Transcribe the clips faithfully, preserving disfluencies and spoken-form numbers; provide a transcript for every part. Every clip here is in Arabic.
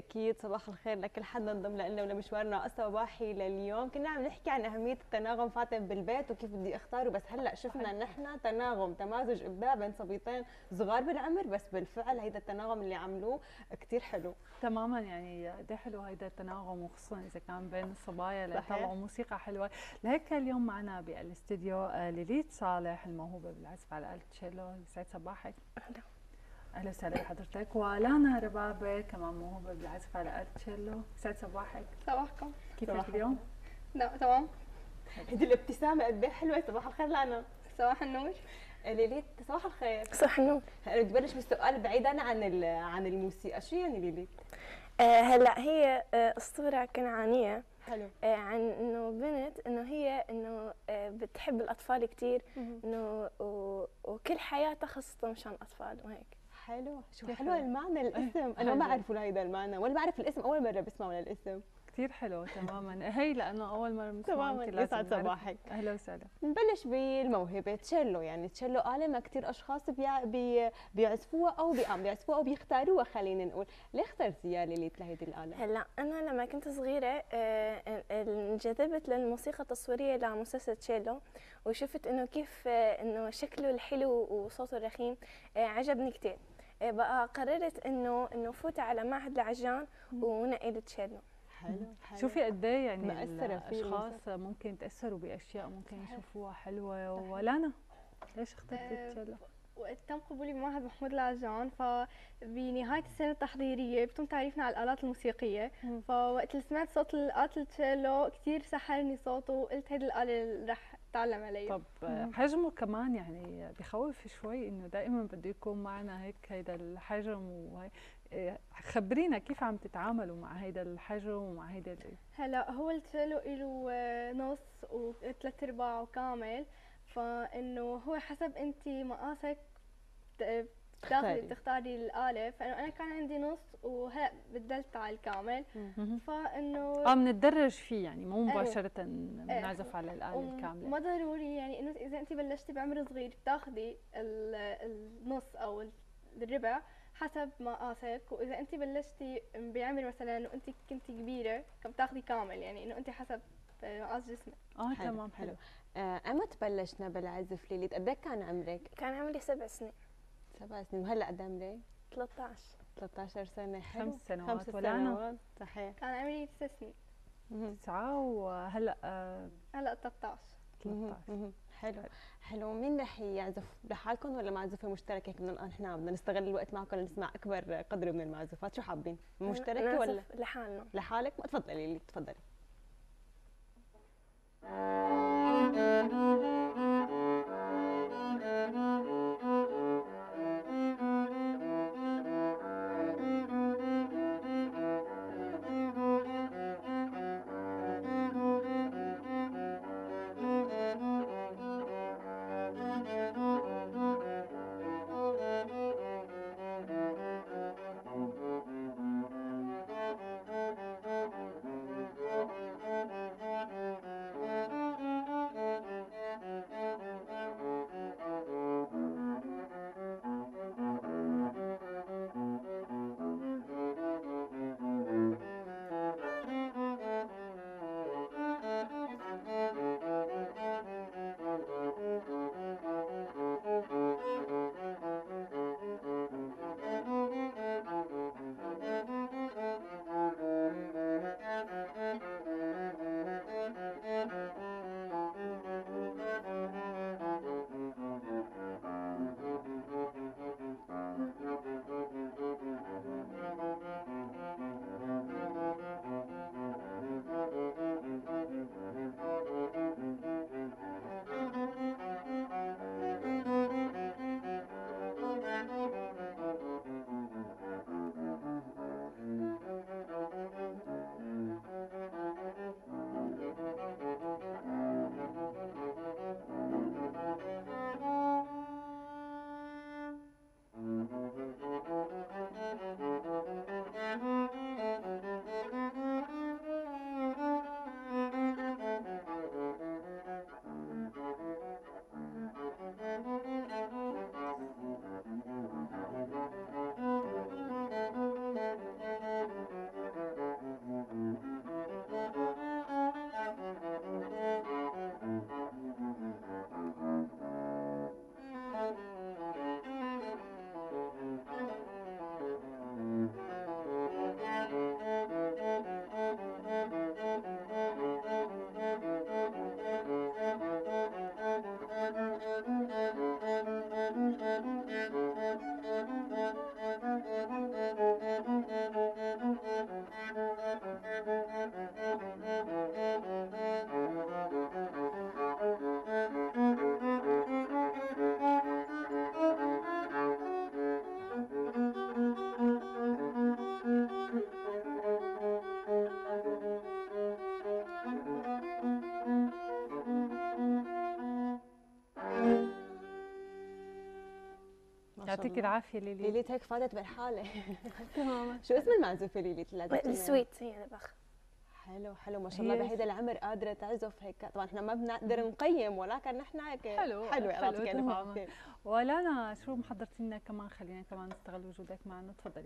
أكيد صباح الخير لكل حد انضم لنا ولمشوارنا الصباحي لليوم. كنا عم نحكي عن أهمية التناغم فاتن بالبيت وكيف بدي أختاره، بس هلا شفنا نحن تناغم تمازج إبداع بين صبيتين صغار بالعمر، بس بالفعل هيدا التناغم اللي عملوه كثير حلو تماما. يعني قد حلو هيدا التناغم، وخصوصا اذا كان بين الصبايا ليطلعوا موسيقى حلوه. لهيك اليوم معنا بالاستديو ليليت صالح الموهوبه بالعزف على آلة تشيلو. يسعد صباحك. اهلا اهلا وسهلا بحضرتك. ولانا ربابه كمان موهوبه بالعزف على آلة تشيلو. يسعد صباحك. صباحكم. كيفك اليوم؟ لا تمام. هيدي الابتسامة قد ايه حلوة. صباح الخير لانا. صباح النور. ليليت صباح الخير. صباح النور. هلا بدي بلش بالسؤال بعيدا عن عن الموسيقى، شو يعني ليليت؟ آه هلا هي آه اسطوره كنعانيه. حلو. آه عن انه بنت انه هي انه آه بتحب الاطفال كثير، انه وكل حياتها خاصه مشان الاطفال وهيك. حلو. شو حلو المعنى الاسم. انا ما بعرفه لهيدا المعنى، ولا بعرف الاسم، اول مره بسمعه للاسم. كثير حلو. تماما. هي لانه اول مره بنسمع. تماما. يسعد صباحك. اهلا وسهلا. نبلش بالموهبه تشيلو. يعني تشيلو آلة ما كثير اشخاص بيع بي بيعزفوها او بيقام بيعزفوها او بيختاروها. خلينا نقول ليه اخترتي يا ليليت لهيدي الآلة؟ هلا انا لما كنت صغيره آه انجذبت للموسيقى التصويريه لمسلسل تشيلو، وشفت انه كيف آه انه شكله الحلو وصوته الرخيم آه عجبني كثير. آه بقى قررت انه انه فوت على معهد العجان ونقل تشيلو. حلو. حلو. شوفي قد ايه يعني الاشخاص ممكن يتاثروا باشياء ممكن يشوفوها حلوه. ولانا ليش اخترتي التشيلو؟ وقت تم قبولي بمعهد محمود العجان، فبنهاية السنة التحضيرية بتم تعريفنا على الآلات الموسيقية. مم. فوقت اللي سمعت صوت آلة التشيلو كثير سحرني صوته، وقلت هيدي الآلة اللي رح اتعلم عليها. طب مم. حجمه كمان يعني بخوف شوي، انه دائما بده يكون معنا هيك هيدا الحجم. وهي خبرينا كيف عم تتعاملوا مع هيدا الحجم ومع هيدا. هلا هو التشيلو له نص وثلاث ارباع وكامل، فانه هو حسب انت مقاسك بتاخذي بتختاري الآلة. فانه انا كان عندي نص وهلا بدلت على الكامل. فانه اه بنتدرج فيه، يعني مو مباشرة بنعزف على الآلة الكاملة. ما ضروري يعني انه اذا انت بلشتي بعمر صغير بتاخذي النص او الربع حسب مقاسك، واذا انت بلشتي بعمر مثلا وانت كنتي كبيره فبتاخذي كامل، يعني انه انت حسب مقاس جسمك. اه تمام. حلو. امتى بلشنا بالعزف ليليت؟ قد ايه كان عمرك؟ كان عمري سبع سنين. سبع سنين. وهلا قد عمرك؟ ثلاثة عشر. ثلاثة عشر سنة. حلو. خمس سنوات. خمس سنوات صحيح. كان عمري تسع سنين. تسعة وهلا آه هلا ثلاثة عشر. ثلاثة عشر. حلو. حلو. مين رح يعزف لحالكم ولا معزوفه مشتركه؟ هيك بدنا نحن بدنا نستغل الوقت معكم لنسمع اكبر قدر من المعزوفات. شو حابين؟ مشتركه ولا لحالنا؟ لحالك. تفضلي ليلي تفضلي. يعطيك العافيه ليليت. ليليت هيك فاتت بالحاله. تماما. شو اسم المعزوفه ليليت اللي عزفتينا؟ السويت هي البخ. حلو حلو ما شاء الله بهيدا العمر قادره تعزف هيك. طبعا احنا ما بنقدر نقيم ولكن نحن هيك حلو حلوه. حلو تماما. ولانا شو محضرتي لنا كمان؟ خلينا كمان نستغل وجودك معنا، تفضلي.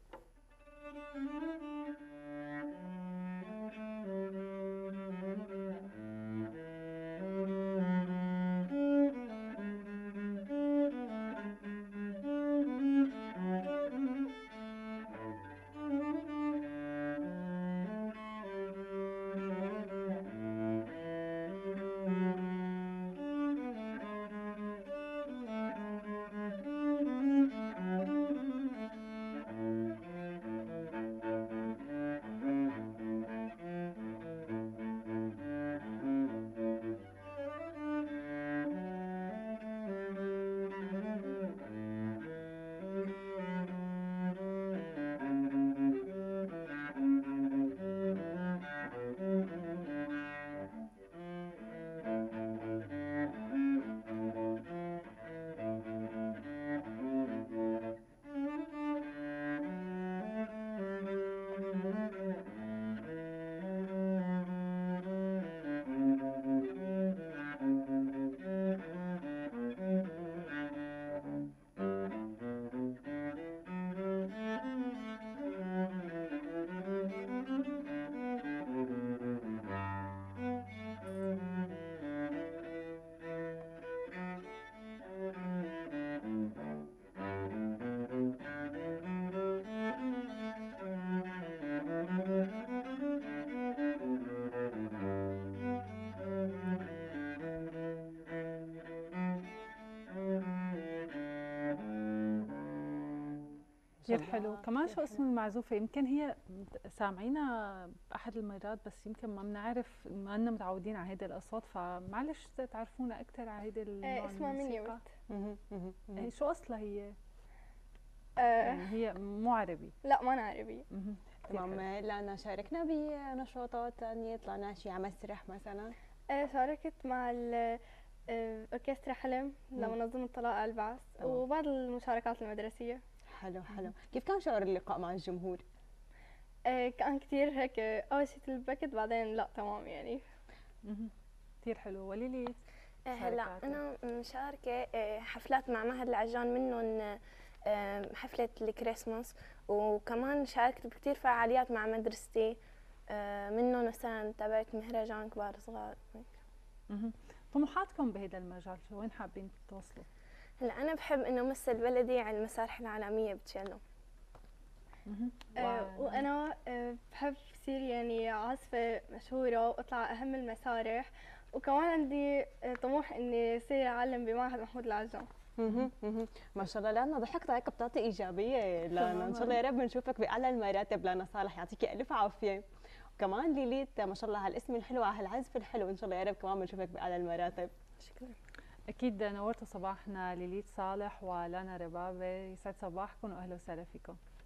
كثير حلو. كمان شو اسم المعزوفة؟ يمكن هي سامعينها أحد المرات بس يمكن ما بنعرف، ما لنا متعودين على هيدي الأصوات، فمعلش تعرفونا أكثر على هيدي النوع. اسمها مينيوت. شو أصلها هي؟ آه يعني هي مو عربي؟ لا ما أنا عربي. تمام. لانا شاركنا بنشاطات ثانية، طلعنا شي على مسرح مثلا؟ آه شاركت مع أوركسترا حلم لمنظمة طلائع البعث وبعض المشاركات المدرسية. حلو حلو. كيف كان شعور اللقاء مع الجمهور؟ آه كان كثير هيك، أول شيء تلبكت بعدين لا تمام يعني. كثير حلو. وليلي؟ هلا أنا مشاركة حفلات مع معهد العجان، منهم حفلة الكريسماس، وكمان شاركت بكثير فعاليات مع مدرستي، منهم مثلا تابعت مهرجان كبار صغار. طموحاتكم بهذا المجال شو؟ وين حابين توصلوا؟ هلا أنا بحب إنه أمثل بلدي على المسارح العالمية بتشيلو. آه وأنا آه بحب صير يعني عازفة مشهورة وأطلع أهم المسارح، وكمان عندي آه طموح إني صير أعلم بمعهد محمود العجان. ما شاء الله. لانا ضحكت هيك بتعطي ايجابيه. لانا ان شاء الله يا رب نشوفك باعلى المراتب. لانا صالح يعطيكي الف عافيه. وكمان ليليت ما شاء الله هالاسم الحلو، على هالعزف الحلو، ان شاء الله يا رب كمان بنشوفك باعلى المراتب. شكرا. اكيد نورتوا صباحنا ليليت صالح ولانا ربابه، يسعد صباحكم واهلا وسهلا فيكم.